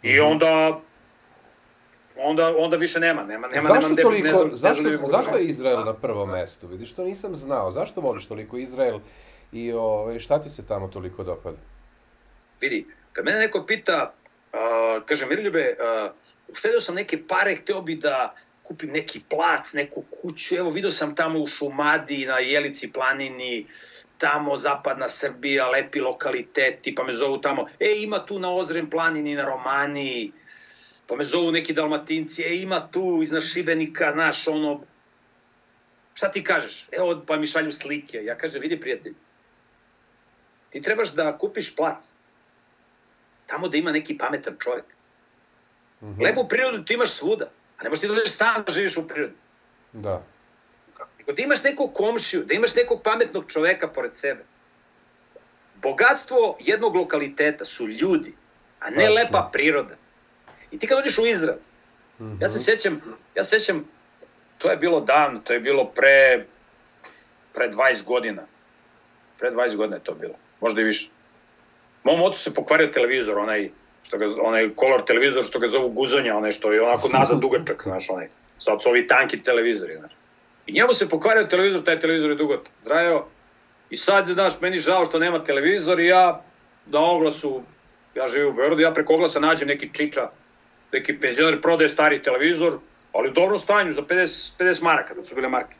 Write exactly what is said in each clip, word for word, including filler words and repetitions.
I onda, onda, onda više nema, nema, nema, zašto nema, toliko, ne znam, zašto, ne znam, zašto je Izrael na prvom mestu? Vidiš, to nisam znao. Zašto voliš toliko Izrael i o, šta ti se tamo toliko dopada? Vidi, kad mene neko pita, uh, kaže, Miroljube, uh, uštedio sam neke pare, hteo bi da kupim neki plac, neku kuću, evo vidio sam tamo u Šumadiji, na Jelici planini, tamo zapadna Srbija, lepi lokaliteti, pa me zovu tamo, e, ima tu na Ozren planini, na Romaniji, pa me zovu neki Dalmatinci, e, ima tu iznad Šibenika, znaš, ono, šta ti kažeš? Evo, pa mi šalju slike. Ja kažem, vidi prijatelj, ti trebaš da kupiš plac, tamo da ima neki pametan čovjek. Mm-hmm. Lepu prirodu ti imaš svuda, a ne možeš ti da dođeš sam da živiš u prirodi. Da. Da imaš nekog komšiju, da imaš nekog pametnog čoveka pored sebe. Bogatstvo jednog lokaliteta su ljudi, a ne Tačno. lepa priroda. I ti kad dođeš u Izrael, mm-hmm. ja se sjećam, ja se sjećam, to je bilo dan, to je bilo pre, pre dvadeset godina. Pre dvadeset godina je to bilo, možda i više. Mom ocu se pokvario televizor, onaj, što ga, onaj color televizor što ga zovu guzonja, onaj što je onako nazad dugačak, znaš, onaj. Sad su ovi tanki televizori, znaš. I njemu se pokvario televizor, taj televizor je dugo trajao. I sad, znaš, meni žao što nema televizor i ja na oglasu, ja živim u Beogradu, ja preko oglasa nađem neki čiča, neki penzioner, prodaje stari televizor, ali u dobrom stanju, za pedeset, pedeset maraka, da su bile marke.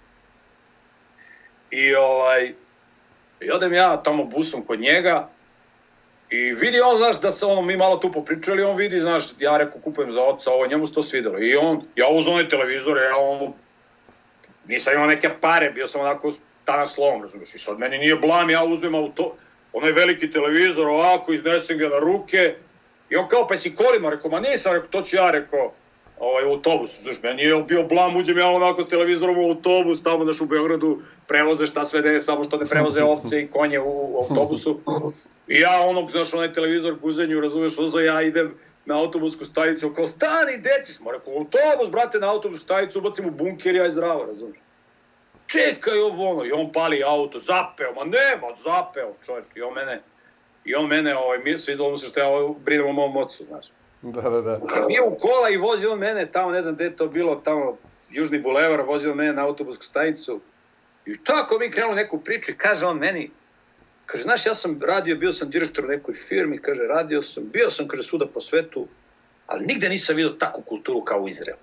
I ovaj, i odem ja tamo busom kod njega i vidi on, znaš, da se ono, mi malo tu popričali, on vidi, znaš, ja reko kupujem za oca, ovo, njemu se to svidelo. I on, ja uzem onaj televizor, ja ono, nisam imao neke pare, bio sam onako tanak slovom, razumiješ, i sad meni nije blam, ja uzmem auto, onaj veliki televizor, ovako, iznesem ga na ruke, i on kao, pa si kolima, rekao, ma nisam, rekao, to ću ja, rekao, ovaj, u autobus, znaš, meni je bio blam, uđem ja onako s televizorom u autobus, tamo, znaš, u Beogradu, prevoze šta sve de, samo što ne prevoze ovce i konje u, u autobusu, i ja onog, znaš, onaj televizor guzenju, razumiješ, uzo, ja idem na autobusku stajicu, kao, stani, deci smo, rekao, autobus, brate, na autobusku stajicu, ubacim u bunker, ja je zdravo, razumiješ. Čekaj ovo ono, i on pali auto, zapeo, ma nema, zapeo, čovječ, i on mene, i on mene, ovaj, mi svidilo mu se što ja brinem o mom ocu, znaš. Da, da, da. Bio u kola i vozi on mene tamo, ne znam gde je to bilo, tamo, Južni bulevar, vozi on mene na autobusku stanicu, i tako mi krenuli neku priču i kaže on meni, kaže, znaš, ja sam radio, bio sam direktor u nekoj firmi, kaže, radio sam, bio sam, kaže, svuda po svetu, ali nigde nisam vidio takvu kulturu kao u Izraelu.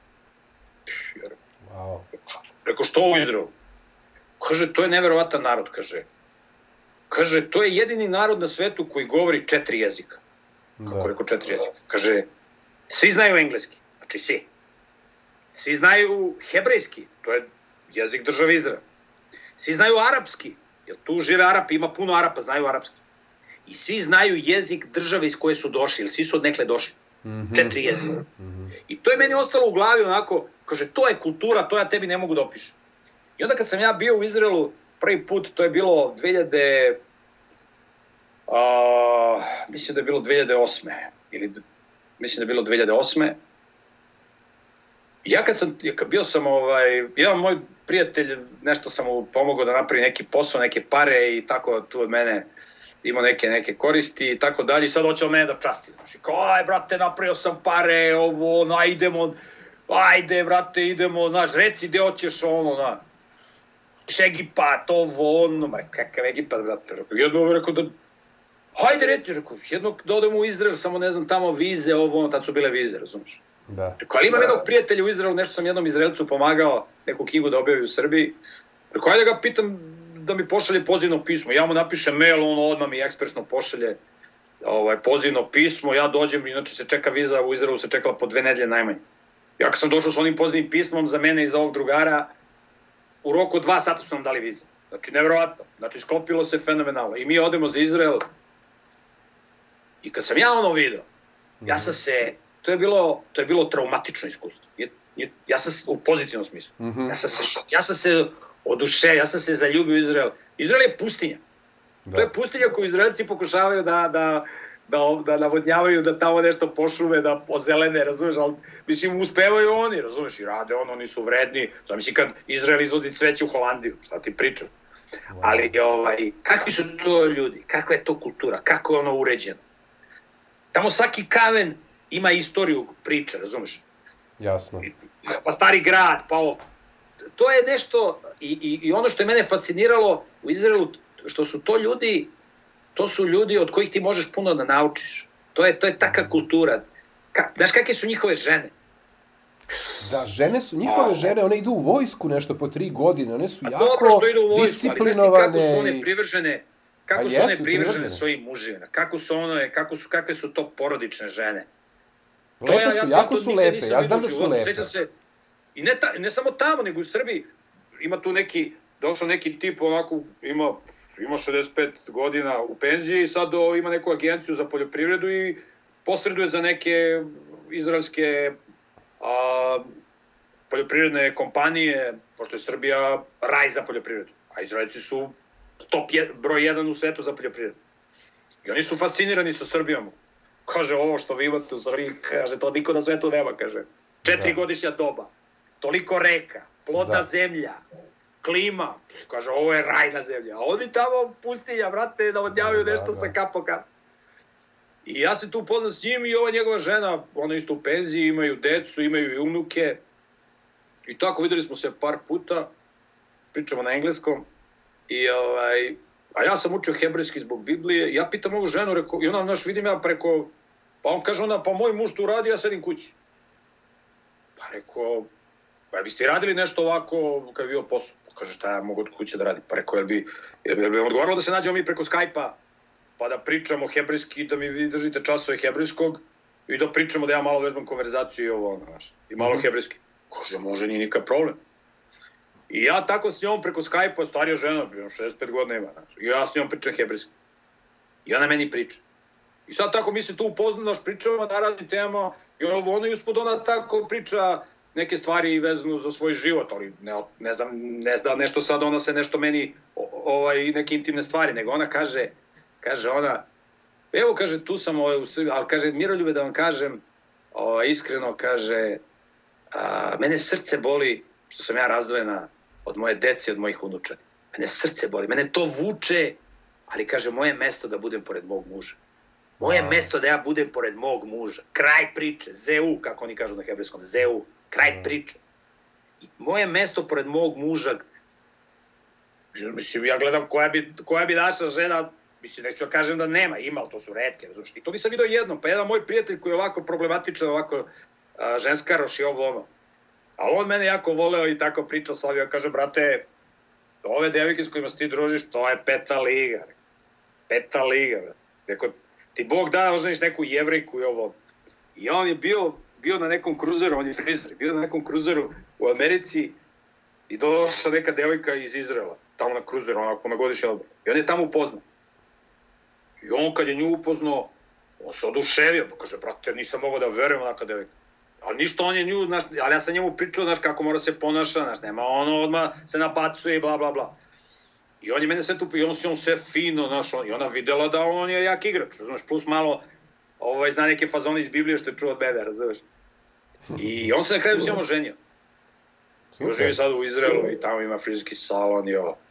Wow. Rekao, što u Izraelu? Kaže, to je neverovatan narod, kaže. Kaže, to je jedini narod na svetu koji govori četiri jezika. Kako da. Rekao, četiri jezika? Kaže, svi znaju engleski, znači svi. Svi znaju hebrejski, to je jezik države Izrael. Svi znaju arapski, jer tu žive Arapi, ima puno Arapa, znaju arapski. I svi znaju jezik države iz koje su došli, jer svi su od nekle došli. Mm-hmm. Četiri jezika. Mm-hmm. I to je meni ostalo u glavi onako, kaže, to je kultura, to ja tebi ne mogu da opišem. I onda kad sam ja bio u Izraelu prvi put, to je bilo dve hiljade, a, mislim da je bilo dve hiljade osme, ili mislim da je bilo dve hiljade osme. Ja kad sam, bio sam, ovaj, jedan moj prijatelj, nešto sam mu pomogao da napravi neki posao, neke pare i tako tu od mene imao neke, neke koristi i tako dalje, i sad hoće od mene da časti. Znači, kao, aj, brate, napravio sam pare, ovo, no, idemo, ajde, brate, idemo, znaš, reci gde hoćeš, ono, na, Egipat, ovo, ono, ma, kakav Egipat, brate, jedno ovo rekao da, hajde, reci, rekao, jedno da odemo u Izrael, samo, ne znam, tamo vize, ovo, ono, tad su bile vize, razumiješ? Da. Rekao, ali imam jednog prijatelja u Izraelu, nešto sam jednom Izraelcu pomagao, neku knjigu da objavi u Srbiji, rekao, hajde ga pitam, da mi pošalje pozivno pismo. Ja mu napišem mail, on odmah mi ekspresno pošalje ovaj, pozivno pismo, ja dođem, inače se čeka viza, u Izraelu se čekala po dve nedelje najmanje. Ja kad sam došao s onim pozivnim pismom za mene i za ovog drugara, u roku dva sata su nam dali vize. Znači, nevjerovatno. Znači, sklopilo se fenomenalno. I mi odemo za Izrael i kad sam ja ono vidio, ja sam se, to je bilo, to je bilo traumatično iskustvo. Ja sam u pozitivnom smislu. Ja sam se šok, ja sam se oduše, ja sam se zaljubio u Izrael. Izrael je pustinja. Da. To je pustinja koju Izraelci pokušavaju da, da, da, da navodnjavaju, da tamo nešto pošume, da ozelene, razumeš, ali mislim, uspevaju oni, razumeš, i rade on, oni su vredni. Znam, mislim, kad Izrael izvodi cveće u Holandiju, šta ti pričam. Wow. Ali, ovaj, kakvi su to ljudi, kakva je to kultura, kako je ono uređeno. Tamo svaki kamen ima istoriju priče, razumeš? Jasno. Pa Stari grad, pa ovo. To je nešto, i, i, i ono što je mene fasciniralo u Izraelu, što su to ljudi, to su ljudi od kojih ti možeš puno da naučiš. To je, to je taka kultura. Ka, znaš kakve su njihove žene? Da, žene su, njihove žene, one idu u vojsku nešto po tri godine, one su jako dobro što idu u vojsku, disciplinovane. Ali znaš ti kako su one privržene, kako A su jesu, one privržene privržene. svojim muževima, kako su one, kako su, kakve su to porodične žene. Lepe ja, su, ja, jako to su nigde lepe, nisam ja vidio znam u da su životu. lepe. Sećam se, i ne, ta, ne samo tamo, nego u Srbiji, ima tu neki, došao neki tip onako, ima, ima šezdeset pet godina u penziji i sad o, ima neku agenciju za poljoprivredu i posreduje za neke izraelske a, poljoprivredne kompanije, pošto je Srbija raj za poljoprivredu, a Izraelci su top je, broj jedan u svetu za poljoprivredu. I oni su fascinirani sa Srbijom. Kaže, ovo što vi imate u Srbiji, kaže, to niko na svetu nema, kaže. Četiri da. godišnja doba, toliko reka, plodna da. zemlja, klima, kaže, ovo je rajna zemlja. A oni tamo pustinja, brate, da odjavaju da, nešto da, da. sa kapo kap. I ja se tu upoznam s njim i ova njegova žena, ona isto u penziji, imaju decu, imaju i unuke. I tako videli smo se par puta, pričamo na engleskom. I ovaj, a ja sam učio hebrejski zbog Biblije. Ja pitam ovu ženu, reko, i ona, znaš, vidim ja preko, pa on kaže ona, pa moj muž tu radi, ja sedim kući. Pa rekao, pa biste radili nešto ovako kad bi bio posao? Kaže, šta ja mogu od kuće da radim? Pa rekao, jel bi, jel bi, jel bi odgovaralo da se nađemo mi preko Skype-a, pa da pričamo hebrejski, da mi vi držite časove hebrejskog i da pričamo da ja malo vežbam konverzaciju i ovo, znaš, i malo mm-hmm. hebrejski. Kaže, može, nije nikad problem. I ja tako s njom preko Skype-a, starija žena, šezdeset pet godina ima, znači, i ja s njom pričam hebrejski. I ona meni priča. I sad tako mi se tu upoznaš, pričamo na raznim temama, i ono, ono i uspod ona tako priča neke stvari vezano za svoj život, ali ne, ne znam, ne znam nešto sad, ona se nešto meni, ovaj, neke intimne stvari, nego ona kaže, kaže ona, evo, kaže, tu sam, ovaj, u Srbiji, ali kaže, Miroljube, da vam kažem, ovaj, iskreno, kaže, a, mene srce boli što sam ja razdvojena od moje dece, od mojih unučadi. Mene srce boli, mene to vuče, ali kaže, moje mesto da budem pored mog muža. Moje wow. mesto da ja budem pored mog muža. Kraj priče, zeu, kako oni kažu na hebrejskom, zeu, kraj wow. priče. I moje mesto pored mog muža, mislim, ja gledam koja bi, koja bi naša žena, mislim, neću da kažem da nema, ima, ali to su retke, razumiješ. I to nisam vidio jednom, pa jedan moj prijatelj koji je ovako problematičan, ovako a, ženskaroš i ovo ono. Ali on mene jako voleo i tako pričao sa ovim, ja kaže, brate, ove devojke s kojima se ti družiš, to je peta liga. Peta liga, brate. Rekao, ti Bog da oženiš neku Jevrejku i ovo. I on je bio, bio na nekom kruzeru, on je frizer, bio na nekom kruzeru u Americi i došla neka devojka iz Izraela, tamo na kruzeru, onako na godišnji odmor. I on je tamo upoznao. I on kad je nju upoznao, on se oduševio, pa kaže, brate, nisam mogao da verujem onaka devojka. Ali ništa on je nju, znaš, ali ja sam njemu pričao, znaš, kako mora se ponaša, znaš, nema ono odmah se napacuje i bla, bla, bla. I on je mene sve tu, i on se on sve fino, znaš, on, i ona videla da on je jak igrač, znaš, plus malo, ovaj, zna neke fazone iz Biblije što je čuo od mene, razumeš. I on se na kraju s njom oženio. I on živi sad u Izraelu i tamo ima frizerski salon i ovo.